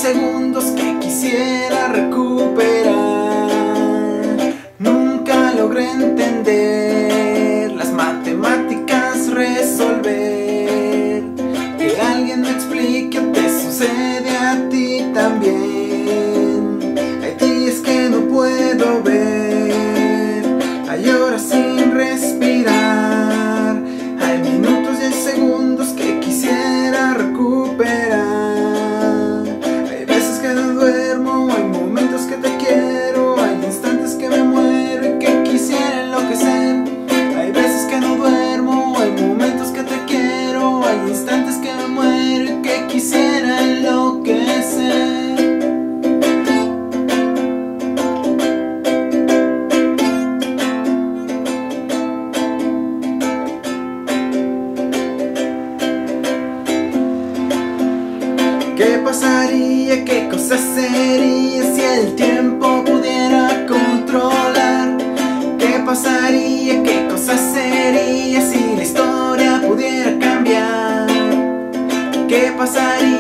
segundos que quisiera recuperar. Nunca logré entender las matemáticas, resolver. Que alguien me explique o te sucede a ti también. Hay días que no puedo ver, hay horas sin respirar, hay minutos y hay segundos que quisiera recuperar. Hay veces que no duermo, hay momentos que te quiero, hay instantes que me muero y que quisiera enloquecer. Hay veces que no duermo, hay momentos que te quiero, hay instantes que me muero y que quisiera enloquecer. ¿Qué pasaría, qué cosa sería si el tiempo pudiera controlar? ¿Qué pasaría, qué cosa sería si la historia pudiera cambiar? ¿Qué pasaría?